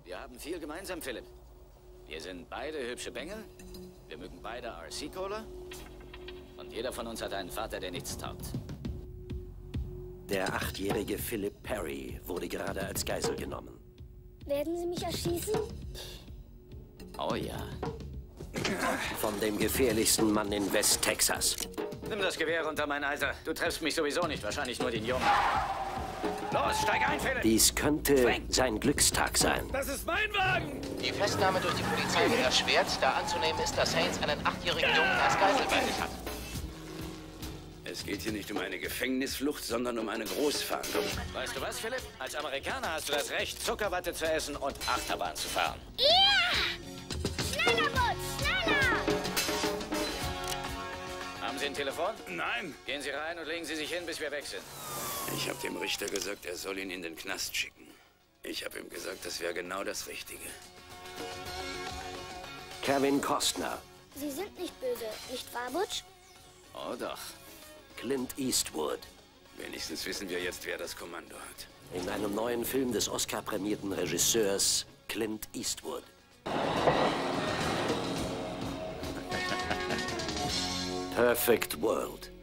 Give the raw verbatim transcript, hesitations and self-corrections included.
Wir haben viel gemeinsam, Philipp. Wir sind beide hübsche Bengel. Wir mögen beide R C-Cola. Und jeder von uns hat einen Vater, der nichts taugt. Der achtjährige Philip Perry wurde gerade als Geisel genommen. Werden Sie mich erschießen? Oh ja. Von dem gefährlichsten Mann in West-Texas. Nimm das Gewehr runter, mein Alter. Du treffst mich sowieso nicht, wahrscheinlich nur den Jungen. Los, steig ein, Philipp! Dies könnte sein Glückstag sein. Das ist mein Wagen! Die Festnahme durch die Polizei wird erschwert, da anzunehmen ist, dass Haynes einen achtjährigen Jungen als Geisel bei sich hat. Es geht hier nicht um eine Gefängnisflucht, sondern um eine Großfahndung. Weißt du was, Philipp? Als Amerikaner hast du das Recht, Zuckerwatte zu essen und Achterbahn zu fahren. Ja! Schneller, Butz, schneller! Haben Sie ein Telefon? Nein! Gehen Sie rein und legen Sie sich hin, bis wir weg sind. Ich habe dem Richter gesagt, er soll ihn in den Knast schicken. Ich habe ihm gesagt, das wäre genau das Richtige. Kevin Costner, Sie sind nicht böse, nicht wahr, Butch? Oh doch. Clint Eastwood. Wenigstens wissen wir jetzt, wer das Kommando hat. In einem neuen Film des Oscar-prämierten Regisseurs Clint Eastwood. Perfect World.